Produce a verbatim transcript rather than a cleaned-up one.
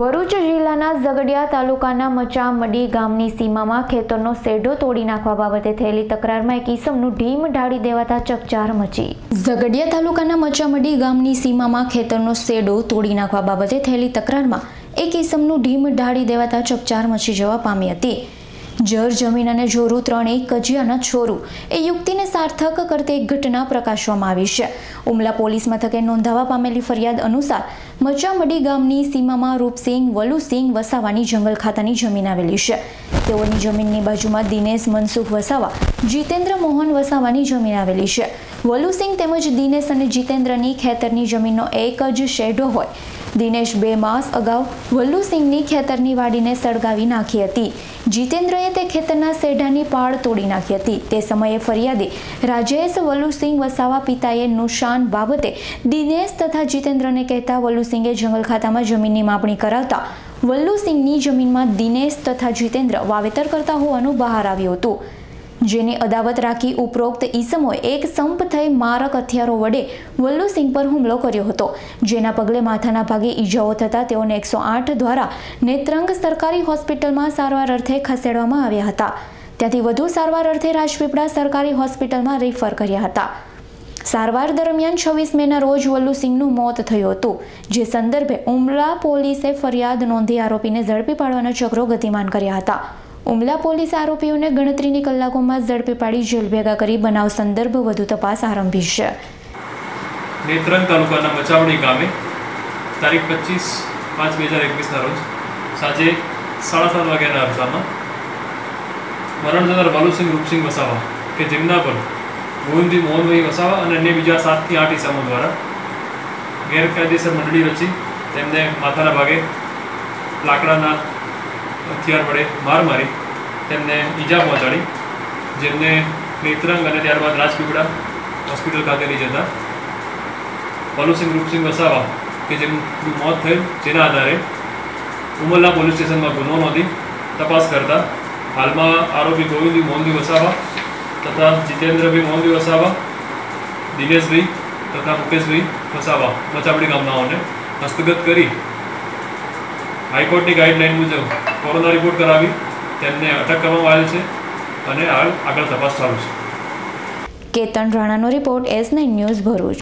ભરૂચ જિલ્લાના ઝઘડિયા તાલુકાના મચામડી ગામની સીમામાં ખેતરનો શેઢો તોડી નાખવા બાબતે થયેલી તકરારમાં એક ઈસમનું ઢીમ ઢાળી દેવાતા ચકચાર મચી। ઝઘડિયા તાલુકાના મચામડી ગામની સીમામાં ખેતરનો શેઢો તોડી નાખવા બાબતે થયેલી તકરારમાં એક ઈસમનું ઢીમ ઢાળી દેવાતા ચકચાર મચી જવા પામી હતી। જર જમીન અને જોરું ત્રણેય કજિયાના છોરું એ યુક્તિને સાર્થક કરતી એક ઘટના પ્રકાશવામાં આવી છે। ઉમલા પોલીસ મથકે નોંધાવા પામેલી ફરિયાદ અનુસાર મચામડી ગામની સીમામાં રૂપસિંહ વલુસિંહ વસાવાની જંગલ ખાતાની જમીન આવેલી છે। તેઓની જમીનની બાજુમાં દિનેશ મનસુખ વસાવા, જીતેન્દ્ર મોહન વસાવાની જમીન આવેલી છે। વલુસિંહ તેમજ દિનેશ અને જીતેન્દ્રની ખેતરની જમીનનો એક જ શેઢો હોય। દિનેશ બે માસ અગાઉ વલ્લુસિંહની ખેતરની વાડીને સળગાવી નાખી હતી। જીતેન્દ્રએ તે ખેતરના શેઢાની પાળ તોડી નાખી હતી। તે સમયે ફરિયાદી રાજેશ વલ્લુસિંહ વસાવા પિતાએ નુકસાન બાબતે દિનેશ તથા જીતેન્દ્રને કહેતા વલ્લુસિંહે જંગલ ખાતામાં જમીનની માપણી કરાવતા વલ્લુસિંહની જમીનમાં દિનેશ તથા જીતેન્દ્ર વાવેતર કરતા હોવાનું બહાર આવ્યું હતું, જેની અદાવત રાખી ઉપરોક્ત ઈસમોએ એક સંપ થઈ મારક હથિયારો વડે વલ્લુસિંહ પર હુમલો કર્યો હતો, જેના પગલે માથાના ભાગે ઈજાઓ થતા તેઓને એકસો આઠ દ્વારા નેત્રંગ સરકારી હોસ્પિટલમાં સારવાર અર્થે ખસેડવામાં આવ્યા હતા। ત્યાંથી વધુ સારવાર અર્થે રાજપીપળા સરકારી હોસ્પિટલમાં રેફર કર્યા હતા। સારવાર દરમિયાન છવ્વીસ મેના રોજ વલ્લુસિંહનું મોત થયું હતું, જે સંદર્ભે ઉમલા પોલીસે ફરિયાદ નોંધી આરોપીને ઝડપી પાડવાના ચક્રો ગતિમાન કર્યા હતા। ઉમલા પોલીસે આરોપીઓને ગણતરીની કલાકોમાં ઝડપી પાડી જેલ ભેગા કરી બનાવ સંદર્ભ વધુ તપાસ આરંભી છે। નેત્રંગ તાલુકાના મચાવડી ગામે તારીખ પચીસ પાંચ બે હજાર એકવીસના રોજ સાંજે સાડા સાત વાગ્યાના અરસામાં મરણ જનાર વલુસિંહ રૂપસિંહ વસાવા કે જેમના પર ગોવિંદી મોહનભાઈ વસાવા અને અન્ય બીજા સાતથી આઠ ઈસમો દ્વારા ગેરકાયદેસર મંડળી રચી તેમને માથાના ભાગે લાકડાના હથિયાર વડે માર મારી તેમને ઈજા પહોંચાડી, જેમને નેત્રંગ અને ત્યારબાદ રાજપીપળા હોસ્પિટલ ખાતે લઈ જતા વલુસિંહ રૂપસિંહ વસાવા કે જેમનું મોત થયું, જેના આધારે ઉમરલા પોલીસ સ્ટેશનમાં ગુનો નોંધી તપાસ કરતા હાલમાં આરોપી ગોવિંદી મોહનભાઈ વસાવા તથા જીતેન્દ્રભાઈ મોહનભાઈ વસાવા, દિનેશભાઈ તથા મુકેશભાઈ વસાવા મચામડી ગામનાઓને હસ્તગત કરી હાઈકોર્ટની ગાઈડલાઈન મુજબ કોરોના રિપોર્ટ કરાવી તેમને અટક કરવામાં આવેલ છે અને હાલ આગળ તપાસ ચાલુ છે। કેતન રાણાનો report S nine news Bharuch.